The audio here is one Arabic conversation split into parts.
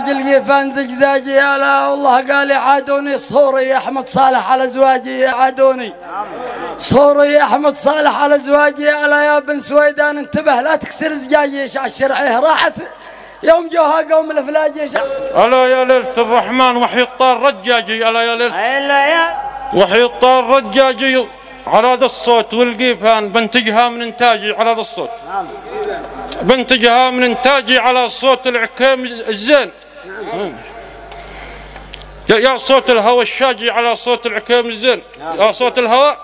زقزاج القيفان زقزاجي يا لا والله قال يعادوني صوري يا احمد صالح على زواجي يعادوني صوري يا احمد صالح على زواجي يا لا يا بن سويدان انتبه لا تكسر زجاجي الشرعيه راحت يوم جوها قوم الافلاجي الا يا ليلة الرحمن وحي الطار رجاجي الا يا ليلة وحي الطار رجاجي على هذا الصوت والقيفان بنتجها من انتاجي على هذا الصوت بنتجها من انتاجي على صوت العكيم الزين يا صوت الهواء الشاجي على صوت العكيم الزين يا صوت الهواء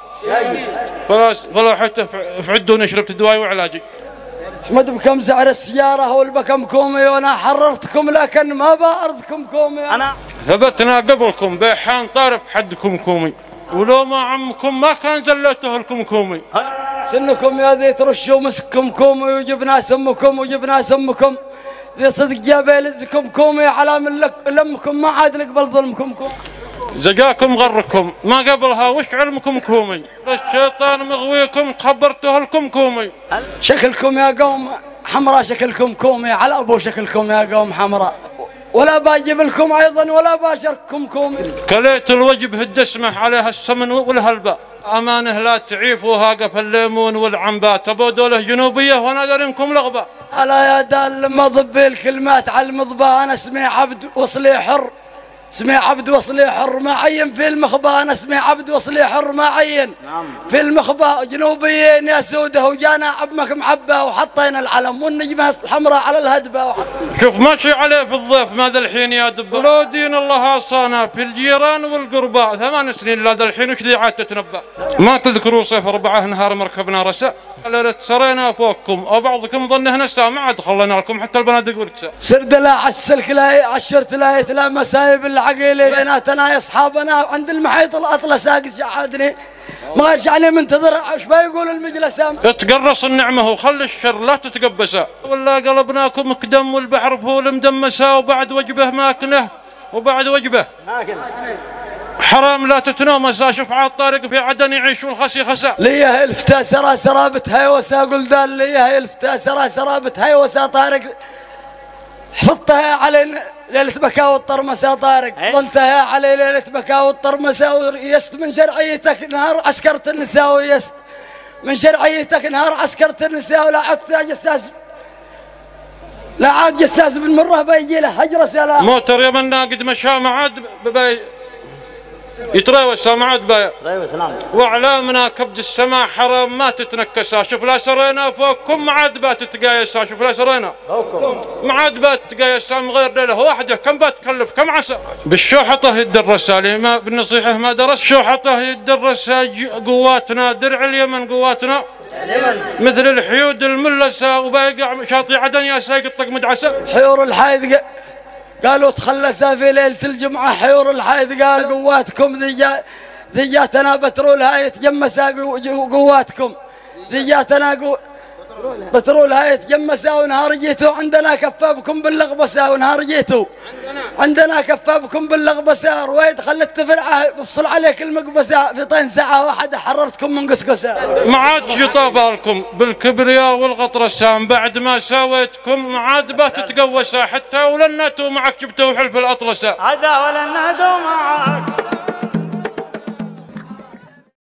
فلا حتى فعدوني شربت دواي وعلاجي احمد بكم سعر السيارة والبكم كومي وانا حررتكم لكن ما بأرضكم كومي انا ثبتنا قبلكم بيحان طارف حدكم كومي ولو ما عمكم ما كان زليته لكم كومي سنكم يا ذي ترشوا مسكم كومي وجبنا سمكم وجبنا سمكم ذي صدق جابي لزكم كومي على من لمكم ما عاد نقبل ظلمكم كومي زقاكم غركم ما قبلها وش علمكم كومي الشيطان مغويكم خبرته لكم كومي شكلكم يا قوم حمراء شكلكم كومي على ابو شكلكم يا قوم حمراء ولا باجيب لكم ايضا ولا باشركم كومي كليت الوجب الدسمه عليها السمن والهلباء امانه لا تعيفوها قف الليمون والعنبات ابو دوله جنوبيه وانا دارينكم لغبه الا يا دال لما ضبي الكلمات على المضبه انا اسمي عبد وصلي حر اسمي عبد وصلي حر ما عين في المخبى انا اسمي عبد وصلي حر ما عين في المخبى جنوبيين يا سوده وجانا عمك معبى وحطينا العلم والنجمه الحمراء على الهدبه شوف ماشي عليه في الضيف ماذا الحين يا دب لو دين الله صانا في الجيران والقرباء 8 سنين لا ذا الحين وش ذي عاد تتنبأ ما تذكروا صيف 4 نهار مركبنا رساء لا سرينا فوقكم او بعضكم ظنه نساء ما عاد خلينا لكم حتى البنادق وركساء سرد لا على السلك لا عشرت لا مسايب العقيله بيناتنا يا اصحابنا عند المحيط الاطلس ساقس شعادني ما غيرش عليه منتظر ايش بيقول المجلس تقرص النعمه وخلي الشر لا تتقبسا ولا قلبناكم كدم والبحر فول مدمسا وبعد وجبه ماكنه وبعد وجبه حرام لا تتنومسا شوف على الطارق في عدن يعيش والخسي خسا ليه الفتا سرى سرابت هيوسا قلدان ليه الفتا سرى سرابت هيوسا طارق حفظتها على ليلة بكاء والطرمسة طارق ظلتها علي ليلة بكاء والطرمسة ويست من شرعيتك نهار عسكرة النساء ويست من شرعيتك نهار عسكرة النساء ولا عدت جساس لا عاد جساس بن مرة بيجي له هجرس يا لا موتر يا من ناقد مشى ما عاد يتروس ما عاد بايع واعلامنا كبد السماء حرام ما تتنكسا شوف لا سرينا فوقكم ما عاد بات تقايسا شوف لا سرينا ما عاد بات تقايسا من غير ليله واحده كم بتكلف كم عسى بالشوحطه يدرسها لي ما بالنصيحه ما درس شوحطه يدرسها قواتنا درع اليمن قواتنا مثل الحيود الملسه وبايقع شاطي عدن يا سايق الطق مدعسه حيور الحايد قالوا تخلصا في ليلة الجمعة حيور الحيد قال قواتكم ذي جاتنا بترول هاي يتجمسا قواتكم ذي جاتنا بترول هاي يتجمسا ونهار جيتوا عندنا كفابكم باللغبسا ونهار جيتوا عندنا كفابكم باللغبسا رويد خلت تفرعه بفصل عليك المقبسة في طين ساعة واحدة حررتكم من قسقسا ما عاد يطابالكم بالكبرياء والغطرسان بعد ما سويتكم ما عاد بتتقوسا حتى ولنتوا معك جبتوا حلف الأطلسة عدا ولنتوا معك